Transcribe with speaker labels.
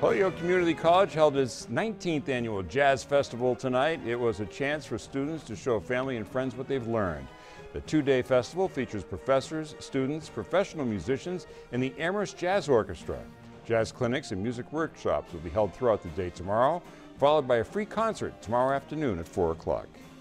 Speaker 1: Holyoke Community College held its 19th annual Jazz Festival tonight. It was a chance for students to show family and friends what they've learned. The two-day festival features professors, students, professional musicians, and the Amherst Jazz Orchestra. Jazz clinics and music workshops will be held throughout the day tomorrow, followed by a free concert tomorrow afternoon at 4 o'clock.